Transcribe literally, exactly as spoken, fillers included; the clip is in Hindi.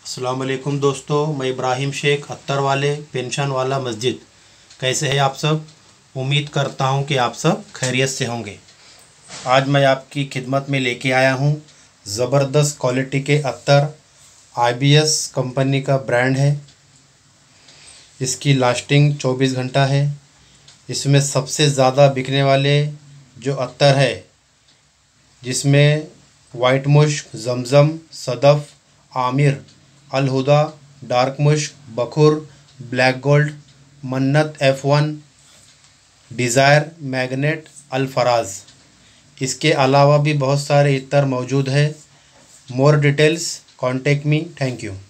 अस्सलाम वालेकुम दोस्तों, मैं इब्राहिम शेख अत्तर वाले पेंशन वाला मस्जिद। कैसे हैं आप सब? उम्मीद करता हूं कि आप सब खैरियत से होंगे। आज मैं आपकी खिदमत में लेके आया हूं ज़बरदस्त क्वालिटी के अत्तर। आई बी एस कंपनी का ब्रांड है। इसकी लास्टिंग चौबीस घंटा है। इसमें सबसे ज़्यादा बिकने वाले जो अत्तर है, जिसमें वाइट मुश्क, जमज़म, सदफ़, आमिर, अल हुदा, डार्क मुश्क, बखुर, ब्लैक गोल्ड, मन्नत एफ वन, डिज़ायर, मैग्नेट, अल फराज। इसके अलावा भी बहुत सारे इत्तर मौजूद है। More details contact me. Thank you.